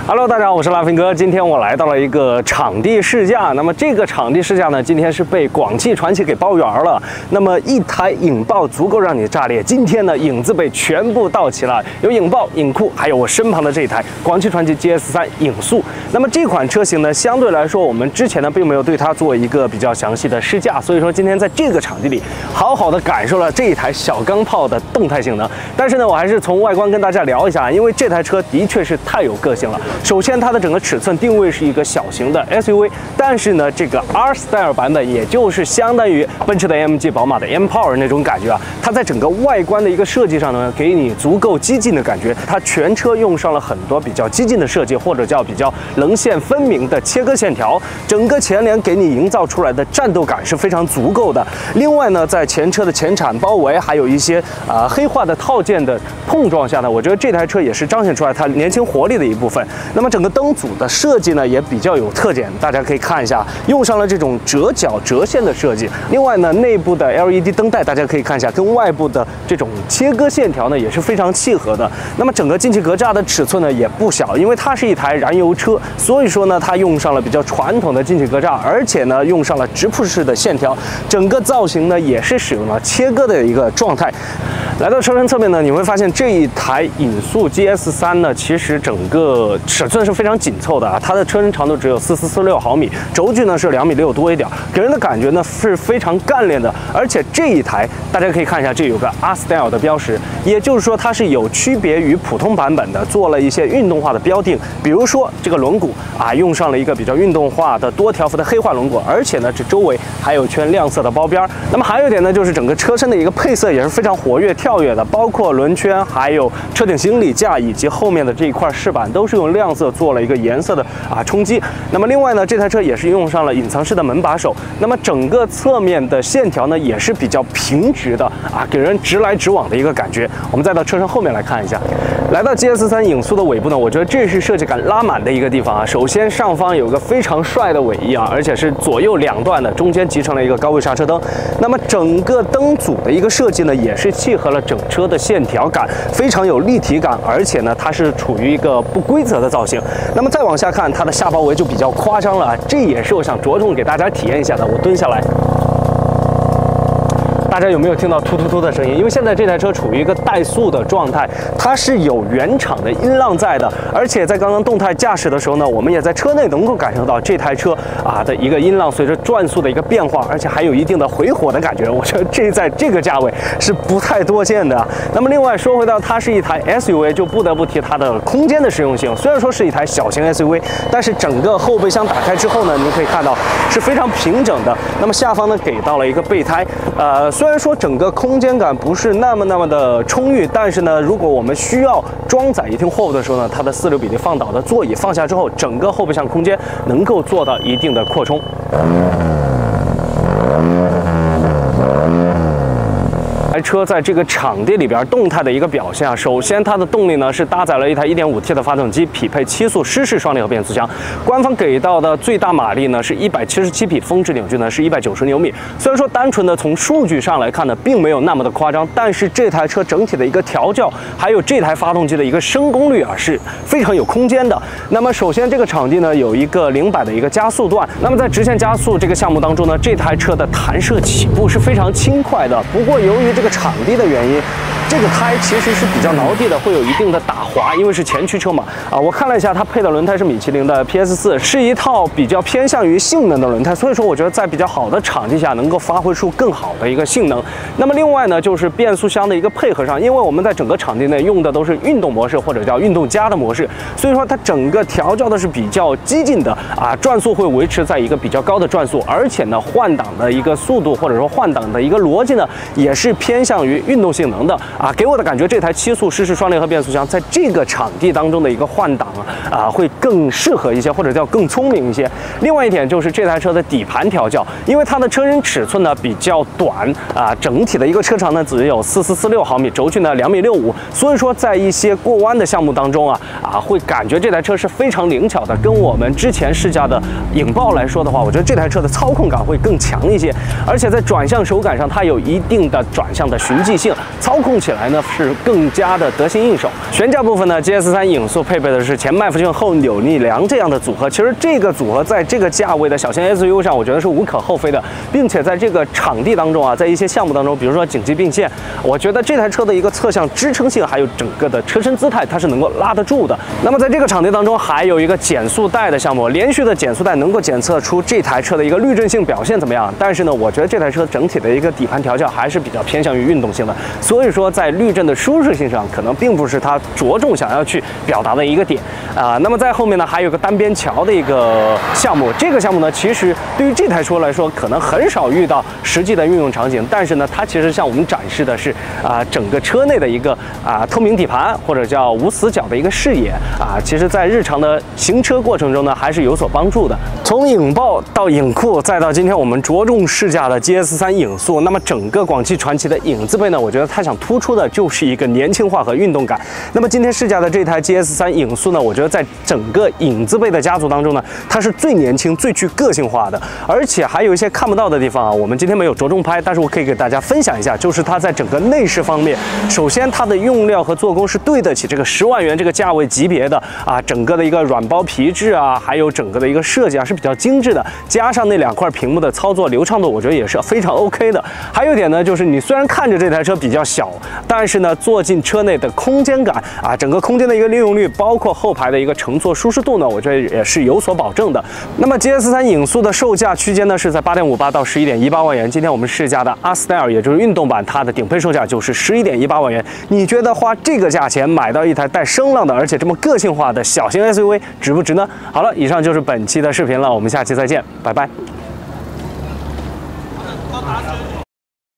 Hello， 大家好，我是拉菲哥。今天我来到了一个场地试驾。那么这个场地试驾呢，今天是被广汽传祺给包圆了。那么一台影豹足够让你炸裂。今天呢，影字辈全部到齐了，有影豹、影酷，还有我身旁的这一台广汽传祺 GS3 影速。那么这款车型呢，相对来说，我们之前呢并没有对它做一个比较详细的试驾，所以说今天在这个场地里，好好的感受了这一台小钢炮的动态性能。但是呢，我还是从外观跟大家聊一下，因为这台车的确是太有个性了。首先，它的整个尺寸定位是一个小型的 SUV， 但是呢，这个 R Style 版本，也就是相当于奔驰的 AMG、宝马的 M-Power 那种感觉啊。它在整个外观的一个设计上呢，给你足够激进的感觉。它全车用上了很多比较激进的设计，或者叫比较棱线分明的切割线条。整个前脸给你营造出来的战斗感是非常足够的。另外呢，在前车的前铲包围，还有一些黑化的套件的碰撞下呢，我觉得这台车也是彰显出来它年轻活力的一部分。那么整个灯组的设计呢也比较有特点，大家可以看一下，用上了这种折角折线的设计。另外呢，内部的 LED 灯带大家可以看一下，跟外部的这种切割线条呢也是非常契合的。那么整个进气格栅的尺寸呢也不小，因为它是一台燃油车，所以说呢它用上了比较传统的进气格栅，而且呢用上了直瀑式的线条，整个造型呢也是使用了切割的一个状态。来到车身侧面呢，你会发现这一台影速 GS3 呢，其实整个尺寸是非常紧凑的啊，它的车身长度只有4446毫米，轴距呢是2.6米多一点，给人的感觉呢是非常干练的。而且这一台大家可以看一下，这有个 R Style 的标识，也就是说它是有区别于普通版本的，做了一些运动化的标定，比如说这个轮毂啊，用上了一个比较运动化的多条幅的黑化轮毂，而且呢这周围还有圈亮色的包边。那么还有一点呢，就是整个车身的一个配色也是非常活跃跳跃的，包括轮圈，还有车顶行李架以及后面的这一块饰板都是用亮色做了一个颜色的冲击。那么另外呢，这台车也是用上了隐藏式的门把手。那么整个侧面的线条呢也是比较平直的给人直来直往的一个感觉。我们再到车身后面来看一下，来到 GS3 影速的尾部呢，我觉得这是设计感拉满的一个地方啊。首先上方有个非常帅的尾翼而且是左右两段的，中间集成了一个高位刹车灯。那么整个灯组的一个设计呢，也是契合了整车的线条感，非常有立体感，而且呢它是处于一个不规则的造型。那么再往下看，它的下包围就比较夸张了这也是我想着重给大家体验一下的。我蹲下来，大家有没有听到突突突的声音？因为现在这台车处于一个怠速的状态，它是有原厂的音浪在的，而且在刚刚动态驾驶的时候呢，我们也在车内能够感受到这台车的一个音浪随着转速的一个变化，而且还有一定的回火的感觉。我觉得这在这个价位是不太多见的。那么另外说回到它是一台 SUV， 就不得不提它的空间的实用性。虽然说是一台小型 SUV， 但是整个后备箱打开之后呢，您可以看到是非常平整的。那么下方呢给到了一个备胎，虽然说整个空间感不是那么的充裕，但是呢，如果我们需要装载一定货物的时候呢，它的4流比例放倒的座椅放下之后，整个后备箱空间能够做到一定的扩充。台车在这个场地里边动态的一个表现首先它的动力呢是搭载了一台 1.5T 的发动机，匹配7速湿式双离合变速箱。官方给到的最大马力呢是177匹，峰值扭矩呢是190牛米。虽然说单纯的从数据上来看呢，并没有那么的夸张，但是这台车整体的一个调教，还有这台发动机的一个升功率是非常有空间的。那么首先这个场地呢有一个0-100的一个加速段，那么在直线加速这个项目当中呢，这台车的弹射起步是非常轻快的。不过由于这个场地的原因，这个胎其实是比较挠地的，会有一定的打滑，因为是前驱车嘛。我看了一下，它配的轮胎是米其林的 PS4， 是一套比较偏向于性能的轮胎，所以说我觉得在比较好的场地下能够发挥出更好的一个性能。那么另外呢，就是变速箱的一个配合上，因为我们在整个场地内用的都是运动模式或者叫运动加的模式，所以说它整个调教的是比较激进的转速会维持在一个比较高的转速，而且呢换挡的一个速度或者说换挡的一个逻辑呢也是偏向于运动性能的给我的感觉这台7速湿式双离合变速箱在这个场地当中的一个换挡会更适合一些，或者叫更聪明一些。另外一点就是这台车的底盘调教，因为它的车身尺寸呢比较短整体的一个车长呢只有4446毫米，轴距呢2.65米，所以说在一些过弯的项目当中会感觉这台车是非常灵巧的。跟我们之前试驾的影豹来说的话，我觉得这台车的操控感会更强一些，而且在转向手感上它有一定的转向的循迹性，操控起来呢是更加的得心应手。悬架部部分呢 ，GS3影速配备的是前麦弗逊后扭力梁这样的组合。其实这个组合在这个价位的小型 SUV 上，我觉得是无可厚非的，并且在这个场地当中啊，在一些项目当中，比如说紧急并线，我觉得这台车的一个侧向支撑性还有整个的车身姿态，它是能够拉得住的。那么在这个场地当中，还有一个减速带的项目，连续的减速带能够检测出这台车的一个滤震性表现怎么样。但是呢，我觉得这台车整体的一个底盘调教还是比较偏向于运动性的，所以说在滤震的舒适性上，可能并不是它着重想要去表达的一个点啊。那么在后面呢，还有个单边桥的一个项目，这个项目呢，其实对于这台车来说，可能很少遇到实际的运用场景，但是呢，它其实向我们展示的是整个车内的一个透明底盘或者叫无死角的一个视野啊。其实，在日常的行车过程中呢，还是有所帮助的。从影豹到影酷，再到今天我们着重试驾的 GS3影速，那么整个广汽传祺的影字辈呢，我觉得它想突出的就是一个年轻化和运动感。那么今天试驾的这台 GS3影速呢，我觉得在整个影字辈的家族当中呢，它是最年轻、最具个性化的，而且还有一些看不到的地方啊，我们今天没有着重拍，但是我可以给大家分享一下，就是它在整个内饰方面，首先它的用料和做工是对得起这个10万元这个价位级别的啊，整个的一个软包皮质啊，还有整个的一个设计啊是比较精致的，加上那2块屏幕的操作流畅度，我觉得也是非常 OK 的。还有一点呢，就是你虽然看着这台车比较小，但是呢，坐进车内的空间感啊，整个空间的一个利用率，包括后排的一个乘坐舒适度呢，我觉得也是有所保证的。那么 GS3影速的售价区间呢是在8.58到11.18万元。今天我们试驾的 R-Style 也就是运动版，它的顶配售价就是11.18万元。你觉得花这个价钱买到一台带声浪的，而且这么个性化的小型 SUV 值不值呢？好了，以上就是本期的视频了，我们下期再见，拜拜。